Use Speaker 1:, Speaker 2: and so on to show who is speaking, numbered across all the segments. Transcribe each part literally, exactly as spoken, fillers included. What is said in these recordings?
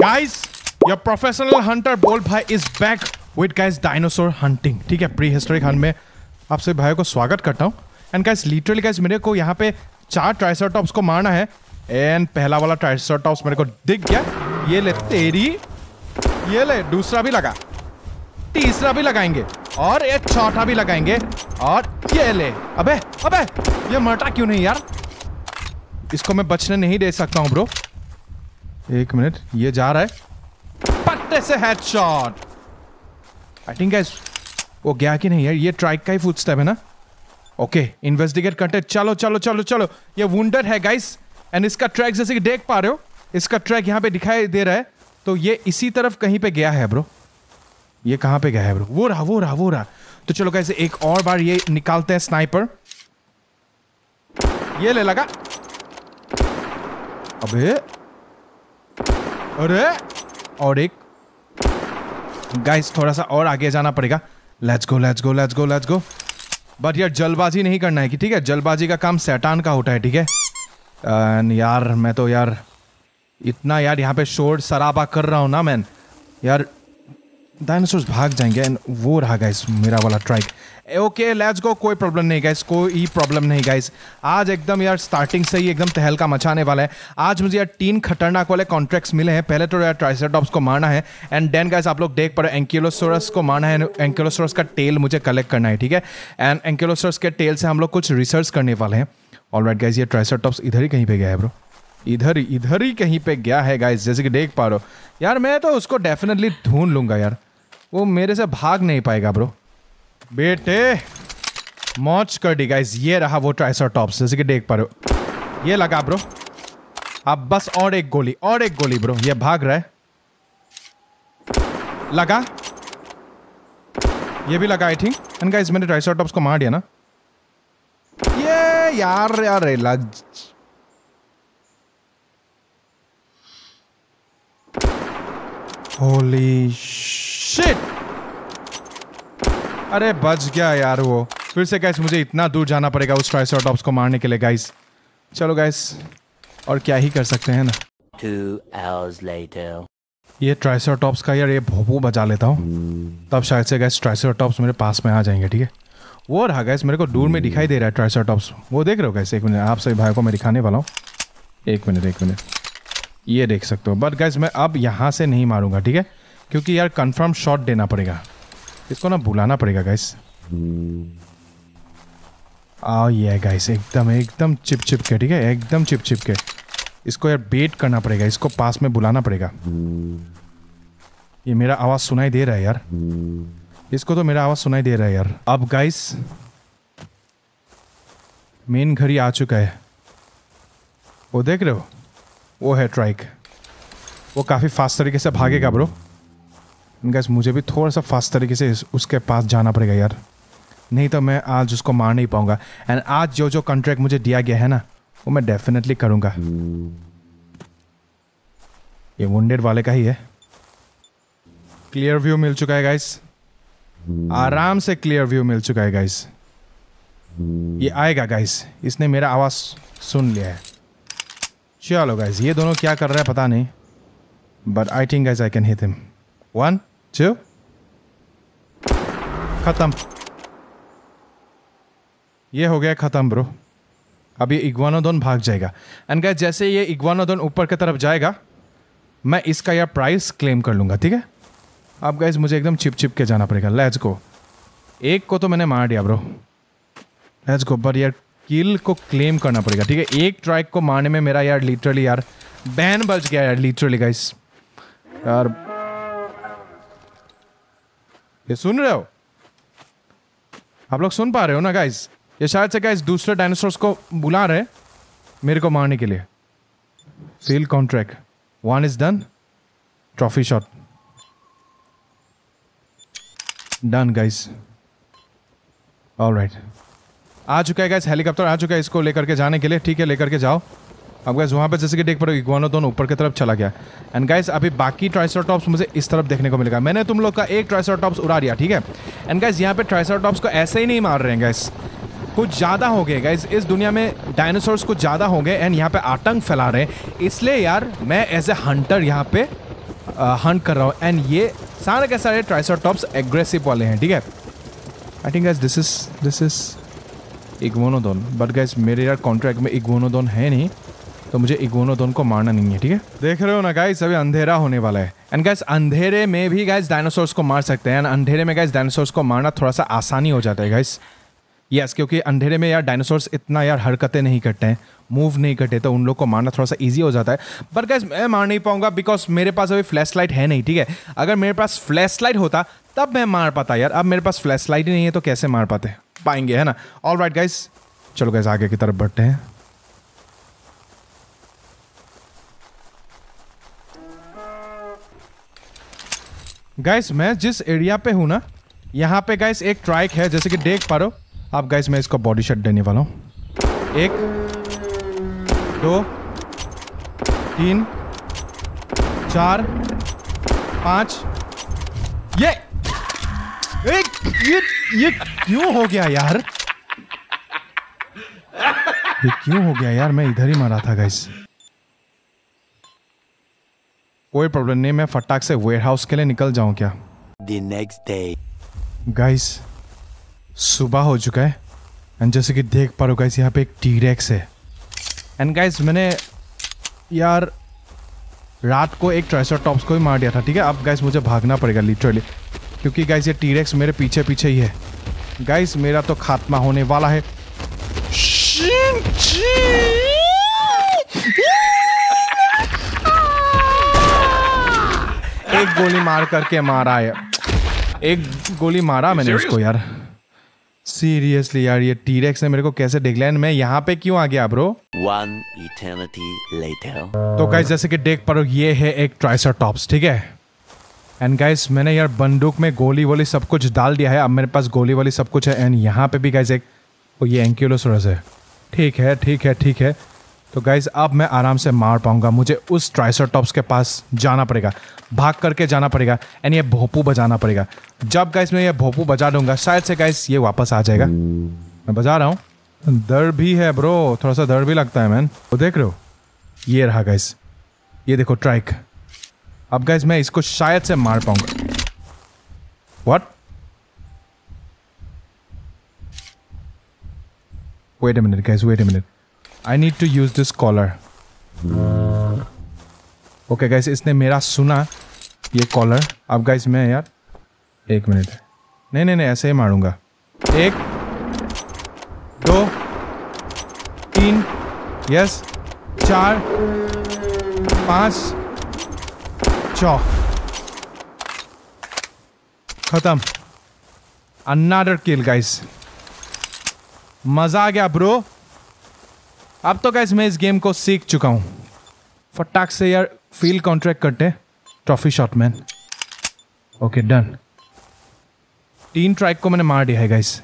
Speaker 1: Guys your professional hunter bolt भाई is back with guys dinosaur hunting. ठीक है, pre historic Hunt में आप सभी भाइयों को स्वागत करता हूँ। एंड गाइस लिटरली गाइस मेरे को यहाँ पे चार ट्राइसराटॉप्स को मारना है। एंड पहला वाला ट्राइसराटॉप्स मेरे को दिख गया। ये ले तेरी, ये ले दूसरा भी लगा, तीसरा भी लगाएंगे और ये चौथा भी लगाएंगे और ये ले। अबे अबे ये मरता क्यों नहीं यार? इसको मैं बचने नहीं दे सकता हूँ ब्रो। एक मिनट, ये जा रहा है पट्टे से हेडशॉट। आई थिंक गाइस वो गया कि नहीं यार? ये ट्राइक का ही फुटस्टेप है ना? ओके इन्वेस्टिगेट करते। चलो चलो चलो चलो। ये वुंडेड है गाइस एंड इसका ट्रैक जैसे कि देख पा रहे हो, इसका ट्रैक यहाँ पे दिखाई दे रहा है। तो ये इसी तरफ कहीं पे गया है ब्रो। ये कहाँ पे गया है ब्रो? वो रहा वो रहा वो रहा। तो चलो गाइस एक और बार ये निकालते हैं स्नाइपर। ये ले लगा। अबे अरे और एक। गाइस थोड़ा सा और आगे जाना पड़ेगा। Let's go let's go let's go let's go. But यार जल्दबाजी नहीं करना है कि ठीक है? जल्दबाजी का काम शैतान का होता है। ठीक है यार, मैं तो यार इतना यार यहाँ पे शोर शराबा कर रहा हूँ ना मैन, यार डायनासोर्स भाग जाएंगे। एंड वो रहा गाइस मेरा वाला ट्राइक। ओके लेट्स गो, कोई प्रॉब्लम नहीं गाइस, कोई प्रॉब्लम नहीं गाइस। आज एकदम यार स्टार्टिंग से ही एकदम तहलका मचाने वाला है। आज मुझे यार तीन खतरनाक वाले कॉन्ट्रैक्ट्स मिले हैं। पहले तो यार ट्राइसराटॉप्स को मारना है एंड देन गाइस आप लोग देख पा रहे हो एंकिलोसोरस को मारना है। एंकिलोसोरस का टेल मुझे कलेक्ट करना है। ठीक है, एंड एंकिलोसोरस के टेल से हम लोग कुछ रिसर्च करने वाले हैं। ऑलराइट गाइस, ये ट्राइसराटॉप्स इधर ही कहीं पे गया है ब्रो। इधर इधर ही कहीं पे गया है गाइस, जैसे कि देख पा रहे हो। यार मैं तो उसको डेफिनेटली ढूंढ लूंगा यार, वो मेरे से भाग नहीं पाएगा ब्रो। बेटे मौज कर दी गाइस। ये रहा वो ट्राइसराटॉप्स, जैसे कि देख पा रहे हो। ये लगा ब्रो। अब बस और एक गोली, और एक गोली ब्रो। ये भाग रहा है। लगा, ये भी लगा आई थिंक। एंड गाइस मैंने ट्राइसराटॉप्स को मार दिया ना। ये यार यार लग होली शिट। अरे बच गया यार वो। फिर से गाइस मुझे इतना दूर जाना पड़ेगा उस ट्राइसराटॉप्स को मारने के लिए गाइस। चलो गाइस और क्या ही कर सकते हैं ना।
Speaker 2: Two hours later.
Speaker 1: ये ट्राइसराटॉप्स का यार ये भोंपू बजा लेता हूँ, तब शायद से गाइस ट्राइसराटॉप्स मेरे पास में आ जाएंगे। ठीक है, वो रहा गाइस, मेरे को दूर में दिखाई दे रहा है ट्राइसराटॉप्स। वो देख रहे हो गाइस? एक मिनट, आप सभी भाई को मैं दिखाने वाला हूँ। एक मिनट एक मिनट, ये देख सकते हो। बट गाइस मैं अब यहाँ से नहीं मारूंगा। ठीक है, क्योंकि यार कंफर्म शॉट देना पड़ेगा। इसको ना बुलाना पड़ेगा गाइस। आओ ये गाइस एकदम एकदम चिप चिप के। ठीक है, एकदम चिप चिप के। इसको यार बेट करना पड़ेगा, इसको पास में बुलाना पड़ेगा। ये मेरा आवाज सुनाई दे रहा है यार, इसको तो मेरा आवाज सुनाई दे रहा है यार। अब गाइस मेन घर ही आ चुका है। वो देख रहे हो? वो है ट्राइक। वो काफ़ी फास्ट तरीके से भागेगा ब्रो। गाइस मुझे भी थोड़ा सा फास्ट तरीके से उसके पास जाना पड़ेगा यार, नहीं तो मैं आज उसको मार नहीं पाऊंगा। एंड आज जो जो कॉन्ट्रैक्ट मुझे दिया गया है ना, वो मैं डेफिनेटली करूंगा। ये वुंडेड वाले का ही है। क्लियर व्यू मिल चुका है गाइस, आराम से क्लियर व्यू मिल चुका है गाइस। ये आएगा गाइस, इसने मेरा आवाज सुन लिया है। चलो गाइस ये दोनों क्या कर रहा है पता नहीं, but I think guys I can hit him. One two, खत्म। ये हो गया खत्म ब्रो। अब ये इग्वानोडोन भाग जाएगा। एंड गाइस जैसे ये इग्वानोडोन ऊपर की तरफ जाएगा, मैं इसका यार प्राइस क्लेम कर लूंगा। ठीक है, अब गाइस मुझे एकदम चिप चिप के जाना पड़ेगा। Let's go. एक को तो मैंने मार दिया ब्रो। Let's go. बट यार किल को क्लेम करना पड़ेगा। ठीक है, एक ट्राइक को मारने में मेरा यार लिटरली यार बैन बच गया यार लिटरली गाइस। यार ये सुन रहे हो? आप लोग सुन पा रहे हो ना गाइस? ये शायद से गाइस दूसरे डायनासोर्स को बुला रहे मेरे को मारने के लिए। Field contract one is done. Trophy shot done guys. Alright, आ चुका है गाइस, हेलीकॉप्टर आ चुका है इसको लेकर के जाने के लिए। ठीक है, लेकर के जाओ। अब गाइस वहाँ पे जैसे कि देख पा रहे हो इग्वानोडोन ऊपर की तरफ चला गया। एंड गाइस अभी बाकी ट्राइसराटॉप्स मुझे इस तरफ देखने को मिलेगा। मैंने तुम लोग का एक ट्राइसराटॉप्स उड़ा दिया। ठीक है, एंड गाइस यहाँ पे ट्राइसराटॉप्स को ऐसे ही नहीं मार रहे हैं गाइस, कुछ ज़्यादा हो गए गाइस। इस दुनिया में डायनासोर्स कुछ ज़्यादा हो गए एंड यहाँ पे आतंक फैला रहे हैं। इसलिए यार मैं एज ए हंटर यहाँ पे हंट कर रहा हूँ। एंड ये सारे के सारे ट्राइसरटॉप्स एग्रेसिव वाले हैं, ठीक है। I think guys this is this is iguanodon, but guys मेरे यार कॉन्ट्रैक्ट में इग्वोनोडोन है नहीं, तो मुझे इग्वोनोडोन को मारना नहीं है, ठीक है। देख रहे हो ना गाइस, अभी अंधेरा होने वाला है। एंड गाइस अंधेरे में भी गाइस डायनासोर्स को मार सकते हैं। एंड अंधेरे में गाइस डायनासोर्स को मारना थोड़ा सा आसानी हो जाता है गाइस। यस yes, क्योंकि अंधेरे में यार डायनासोर्स इतना यार हरकतें नहीं करते हैं, मूव नहीं करते, तो उन लोग को मारना थोड़ा सा इजी हो जाता है। बट गाइस मैं मार नहीं पाऊंगा बिकॉज मेरे पास अभी फ्लैश लाइट है नहीं, ठीक है। अगर मेरे पास फ्लैश लाइट होता तब मैं मार पाता यार। अब मेरे पास फ्लैश लाइट ही नहीं है तो कैसे मार पाते पाएंगे, है ना। ऑल राइट गाइस, चलो गाइस आगे की तरफ बढ़ते हैं। गाइस मैं जिस एरिया पे हूं ना, यहाँ पे गाइस एक ट्राइक है, जैसे कि देख पा रहे हो आप गाइस। मैं इसको बॉडी शॉट देने वाला हूँ। एक, दो, तीन, चार, पाँच। ये एक ये ये क्यों हो गया यार? ये क्यों हो गया यार? मैं इधर ही मारा था गाइस। कोई प्रॉब्लम नहीं, मैं फटाक से वेयरहाउस के लिए निकल जाऊं क्या?
Speaker 2: The next day.
Speaker 1: गाइस सुबह हो चुका है एंड जैसे कि देख पा रहे हो गाइस, यहाँ पे एक टी-रेक्स है। एंड गाइस मैंने यार रात को एक ट्राइसरटॉप्स को ही मार दिया था, ठीक है। अब गाइस मुझे भागना पड़ेगा लिटरली, क्योंकि गाइस ये टी-रेक्स मेरे पीछे पीछे ही है। गाइस मेरा तो खात्मा होने वाला है। एक गोली मार करके मारा है, एक गोली मारा मैंने उसको यार। सीरियसली यार, ये टी-रेक्स ने मेरे को कैसे देख लिया? मैं यहाँ पे क्यों आ गया ब्रो?
Speaker 2: One eternity later.
Speaker 1: तो गाइस जैसे कि देख पा रहे हो, ये है एक ट्राइसरटॉप्स, ठीक है। एंड गाइस मैंने यार बंदूक में गोली वोली सब कुछ डाल दिया है, अब मेरे पास गोली वाली सब कुछ है। एंड यहाँ पे भी गाइस एक वो ये एंकिलोसोरस है, ठीक है ठीक है ठीक है। तो गाइस अब मैं आराम से मार पाऊंगा। मुझे उस ट्राइसरटॉप्स के पास जाना पड़ेगा, भाग करके जाना पड़ेगा एंड ये भोंपू बजाना पड़ेगा। जब गाइस मैं ये भोंपू बजा दूंगा, शायद से गाइस ये वापस आ जाएगा। मैं बजा रहा हूँ। डर भी है ब्रो, थोड़ा सा डर भी लगता है मैन। वो देख रहे हो, ये रहा गाइस, ये देखो ट्राइक। अब गाइस मैं इसको शायद से मार पाऊंगा। What? Wait a minute guys, wait a minute, I need to use this collar. Okay guys, इसने मेरा सुना ये कॉलर। अब गाइस मैं यार एक मिनट, नहीं नहीं नहीं ऐसे ही मारूंगा। एक, दो, तीन, यस, चार, पाँच, छः, खत्म। अनदर किल गाइस, मजा आ गया ब्रो। अब तो गाइस मैं इस गेम को सीख चुका हूं। फटाक से यार फील्ड कॉन्ट्रैक्ट करते हैं। Trophy shot man. Okay done. तीन ट्राइक को मैंने मार दिया है गाइस।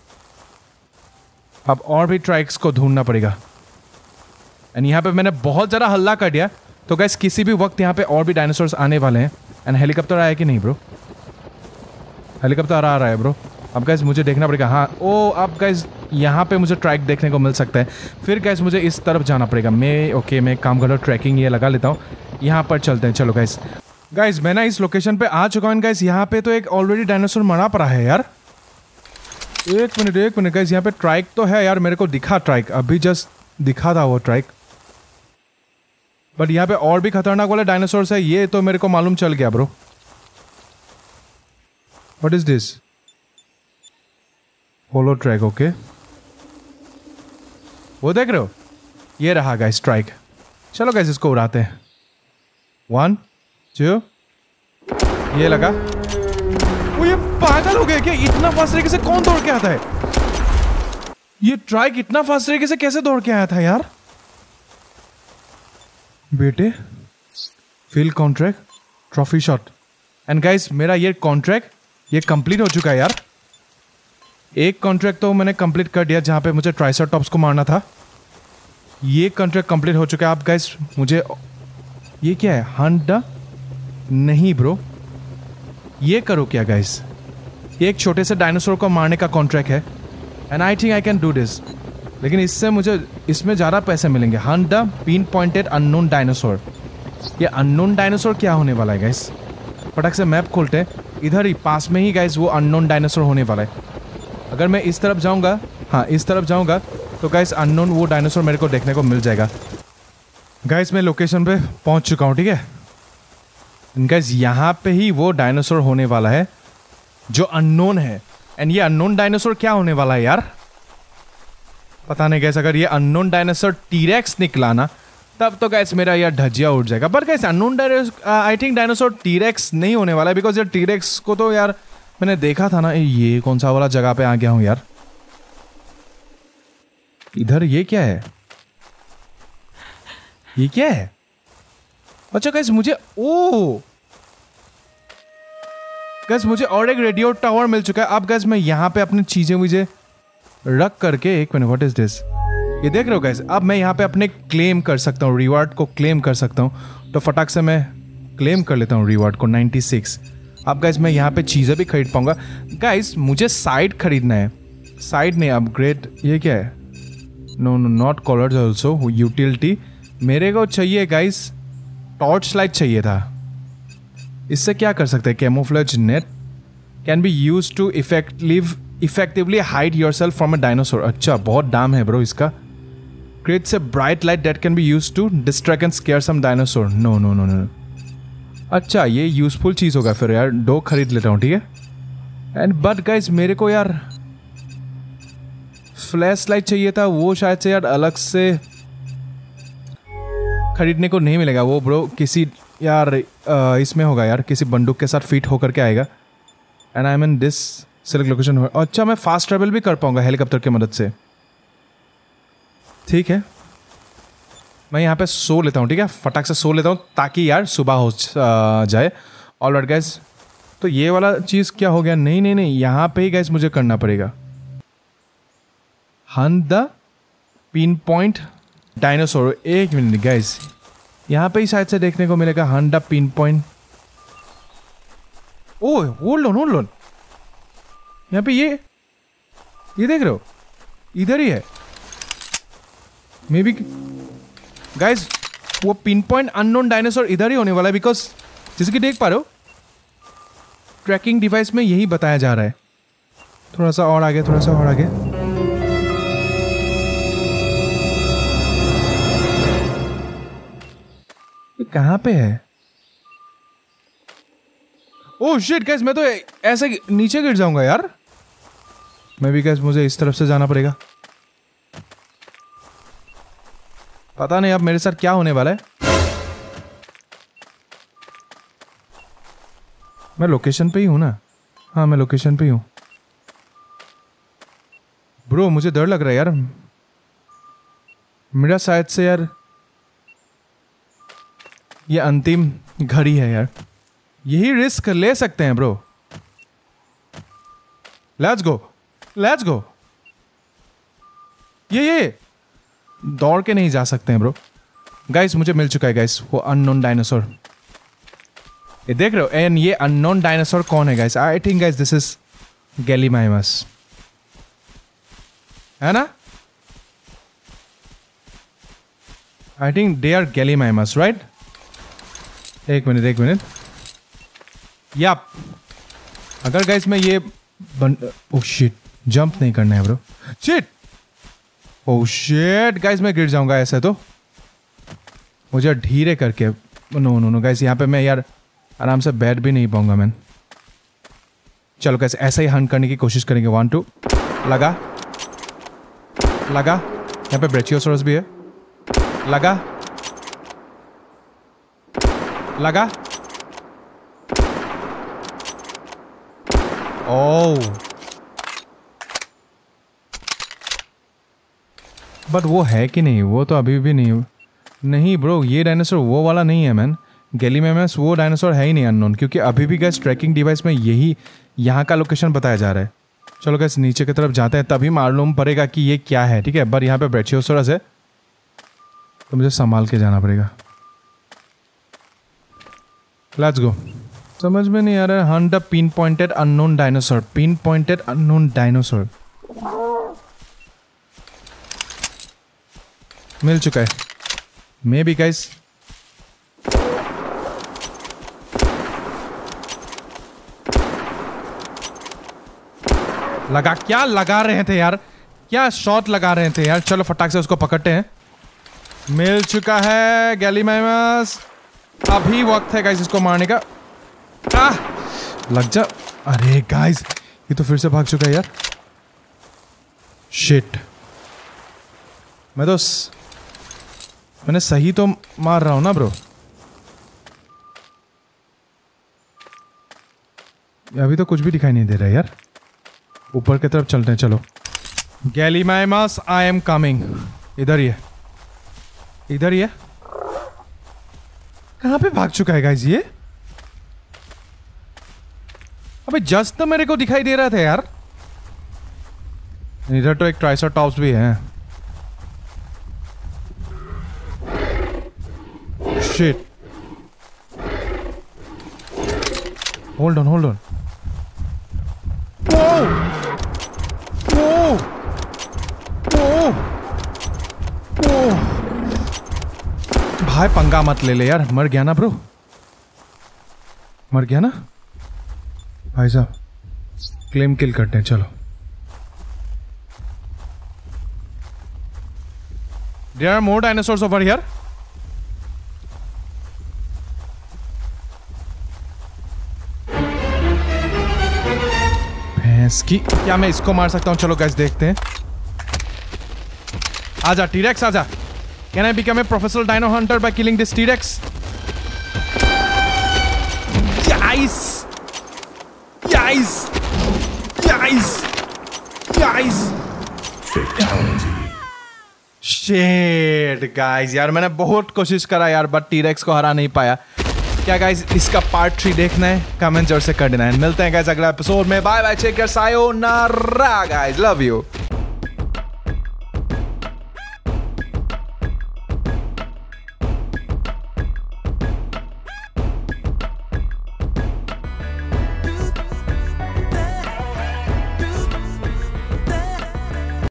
Speaker 1: अब और भी ट्राइक्स को ढूंढना पड़ेगा। एंड यहाँ पे मैंने बहुत ज़्यादा हल्ला कर दिया, तो गाइस किसी भी वक्त यहाँ पे और भी डायनासोर्स आने वाले हैं। एंड हेलीकॉप्टर आया कि नहीं ब्रो? हेलीकॉप्टर आ रहा है ब्रो। अब गाइस मुझे देखना पड़ेगा। हाँ ओ, अब गाइस यहाँ पे मुझे ट्रैक देखने को मिल सकता है। फिर गाइस मुझे इस तरफ जाना पड़ेगा। मैं ओके मैं काम कर रहा हूँ, ट्रैकिंग ये लगा लेता हूँ। यहाँ पर चलते हैं, चलो गाइस। गाइस मैं ना इस लोकेशन पे आ चुका हूँ गाइस। यहाँ पे तो एक ऑलरेडी डायनासोर मरा पड़ा है यार। एक मिनट एक मिनट गाइस, यहाँ पे ट्राइक तो है यार, मेरे को दिखा ट्राइक, अभी जस्ट दिखा था वो ट्राइक। बट यहाँ पे और भी खतरनाक वाले डायनासोर्स है, ये तो मेरे को मालूम चल गया bro. What is this? Hollow track, okay. वो देख रहे हो, ये रहा गाइस ट्राइक। चलो गाइस इसको उड़ाते हैं। वन टू, ये लगा। वो ये पागल हो गया क्या? इतना फास्ट तरीके से कौन दौड़ के आता है? ये ट्राइक इतना फास्ट तरीके से कैसे दौड़ के आया था यार? बेटे field contract, trophy shot. And guys मेरा ये कॉन्ट्रैक्ट ये कंप्लीट हो चुका है यार। एक कॉन्ट्रैक्ट तो मैंने कंप्लीट कर दिया जहां पे मुझे ट्राइसरटॉप्स को मारना था। ये कॉन्ट्रैक्ट कंप्लीट हो चुका है। अब गाइस मुझे ये क्या है? हंट नहीं ब्रो, ये करो क्या गाइस? ये एक छोटे से डायनासोर को मारने का कॉन्ट्रैक्ट है and I think I can do this. लेकिन इससे मुझे इसमें ज़्यादा पैसे मिलेंगे। Hunt the pin pointed unknown dinosaur ये अननोन डायनासोर क्या होने वाला है गाइस? फटाक से मैप खोलते हैं, इधर ही पास में ही गाइस वो अननोन डायनासोर होने वाला है। अगर मैं इस तरफ जाऊंगा, हाँ इस तरफ जाऊंगा तो गाइस अननोन वो डायनासोर मेरे को देखने को मिल जाएगा। गाइस मैं लोकेशन पे पहुंच चुका हूँ, ठीक है गाइस, यहाँ पे ही वो डायनासोर होने वाला है जो अननोन है। एंड ये अननोन डायनासोर क्या होने वाला है यार, पता नहीं गाइस। अगर ये अननोन डायनासोर टीरेक्स निकला ना तब तो गाइस मेरा यार धज्जिया उठ जाएगा। पर guys unknown dinosaur, I think dinosaur T rex नहीं होने वाला है, बिकॉज यार टीरेक्स को तो यार मैंने देखा था ना। ये कौन सा वाला जगह पे आ गया हूँ यार, इधर ये क्या है, ये क्या है? अच्छा गाइस मुझे ओ गाइस मुझे और एक रेडियो टावर मिल चुका है। अब गाइस मैं यहाँ पे अपनी चीजें मुझे रख करके, एक मिनट, व्हाट इज दिस? ये देख रहे हो गाइस, अब मैं यहाँ पे अपने क्लेम कर सकता हूँ, रिवार्ड को क्लेम कर सकता हूँ। तो फटाक से मैं क्लेम कर लेता हूँ रिवार्ड को, नाइन्टी सिक्स। अब गाइस मैं यहाँ पे चीज़ें भी खरीद पाऊंगा। गाइस मुझे साइड खरीदना है, साइड नहीं अपग्रेड। ये क्या है? No no not colours also, utility. मेरे को चाहिए गाइस टॉर्च लाइट चाहिए था। इससे क्या कर सकते हैं? Camouflage net can be use to effective effectively hide yourself from a dinosaur. अच्छा बहुत दाम है ब्रो इसका। Creates a bright light that can be use to distract and scare some dinosaur. No no no no अच्छा ये useful चीज़ होगा फिर यार, दो खरीद लेता हूँ, ठीक है। एंड बट गाइस मेरे को यार फ्लैश लाइट चाहिए था, वो शायद से यार अलग से खरीदने को नहीं मिलेगा। वो ब्रो किसी यार आ, इसमें होगा यार, किसी बंदूक के साथ फिट होकर के आएगा। And I mean this select location. अच्छा मैं फास्ट ट्रैवल भी कर पाऊंगा हेलीकॉप्टर की मदद से, ठीक है। मैं यहाँ पे सो लेता हूँ, ठीक है, फटाक से सो लेता हूँ ताकि यार सुबह हो जाए। ऑल राइट गाइस, तो ये वाला चीज़ क्या हो गया? नहीं नहीं नहीं, यहाँ पे ही गाइस मुझे करना पड़ेगा। Hunt the pin point dinosaur. एक मिनट गाइस, यहाँ पे ही शायद से देखने को मिलेगा hunt the pin point. Oh hold on hold on, यहाँ पे ये ये देख रहे हो, इधर ही है मे बी गाइस। वो पिन पॉइंट अननोन डायनासोर इधर ही होने वाला है, बिकॉज जैसे कि देख पा रहे हो ट्रैकिंग डिवाइस में यही बताया जा रहा है। थोड़ा सा और आगे, थोड़ा सा और आगे। ये कहाँ पे है? ओह शिट गाइस, मैं तो ऐसे नीचे गिर जाऊंगा यार। मैं भी गाइस मुझे इस तरफ से जाना पड़ेगा। पता नहीं अब मेरे साथ क्या होने वाला है। मैं लोकेशन पे ही हूं ना? हाँ मैं लोकेशन पे ही हूं। ब्रो मुझे डर लग रहा है यार, मेरा शायद से यार ये अंतिम घड़ी है यार। यही रिस्क ले सकते हैं bro. Let's go let's go. ये ये दौड़ के नहीं जा सकते हैं ब्रो। गाइस मुझे मिल चुका है गाइस वो अननोन डायनासोर। ये देख रहे हो? एंड ये अननोन डायनासोर कौन है guys? I think guys this is gallimimus, है ना? I think they are gallimimus, right? एक मिनट एक मिनट। याप, अगर गाइस मैं ये बन ओह शिट, जंप नहीं करना है bro. Shit oh shit guys, मैं गिर जाऊंगा ऐसे तो। मुझे धीरे करके, नो नो नो गाइस, यहाँ पे मैं यार आराम से बैठ भी नहीं पाऊंगा मैन। चलो गाइस ऐसा ही हंट करने की कोशिश करेंगे। वन टू, लगा लगा। यहाँ पे ब्रेचियोसोरस भी है। लगा लगा। ओह बट वो है कि नहीं? वो तो अभी भी नहीं। नहीं ब्रो, ये डायनासोर वो वाला नहीं है मैन। गैलीमाइमस वो डायनासोर है ही नहीं अननोन, क्योंकि अभी भी गैस ट्रैकिंग डिवाइस में यही यहाँ का लोकेशन बताया जा रहा है। चलो गैस नीचे की तरफ जाते हैं, तभी मालूम पड़ेगा कि ये क्या है, ठीक है। पर यहाँ पे ब्रेचियोसोरस है तो मुझे संभाल के जाना पड़ेगा। Let's go. समझ में नहीं आ रहा है। Hunt the pin pointed unknown dinosaur. Pin pointed unknown dinosaur मिल चुका है मे बी गाइस। लगा क्या लगा रहे थे यार, क्या शॉट लगा रहे थे यार। चलो फटाक से उसको पकड़ते हैं। मिल चुका है गैलीमैमस। अभी वक्त है गाइस इसको मारने का। आ, लग जा। अरे गाइस ये तो फिर से भाग चुका है यार। शिट। मैं तो स... मैंने सही तो मार रहा हूं ना ब्रो। अभी तो कुछ भी दिखाई नहीं दे रहा है यार। ऊपर की तरफ चलते हैं चलो। Gallimimus I am coming. इधर ही है, इधर ही है। कहां पे भाग चुका है गाइस ये? अबे जस्ट तो मेरे को दिखाई दे रहा था यार। इधर तो एक ट्राइसरटॉप्स भी है। Shit. Hold on hold on. Whoa! Whoa! Whoa! Whoa! भाई पंगा मत ले ले यार। मर गया ना ब्रो, मर गया ना भाई साहब। क्लेम किल करते हैं चलो। There are more dinosaurs over here. की क्या मैं इसको मार सकता हूं? चलो गाइस देखते हैं। आजा टीरेक्स आजा। Can I become a professional dino hunter by killing this T rex? Guys guys guys guys shit guys यार मैंने बहुत कोशिश करा यार बट टीरेक्स को हरा नहीं पाया। क्या गाइस इसका पार्ट थ्री देखना है? कमेंट जरूर से कर देना है। मिलते हैं गाइस अगला एपिसोड में। Bye bye, take care, sayonara guys, love you.